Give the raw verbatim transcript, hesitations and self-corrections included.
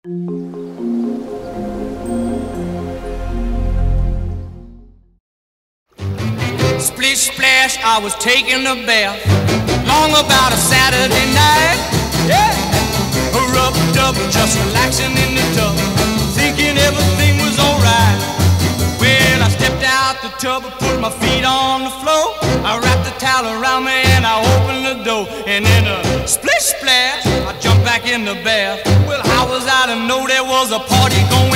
Splish splash, I was taking a bath, long about a Saturday night. Yeah, a rub dub, just relaxing in the tub, thinking everything was alright. Well, I stepped out the tub, put my feet on the floor, I wrapped the towel around me and I opened the door, and in a splish splash, I jumped back in the bath. Well, how was I to know there was a party going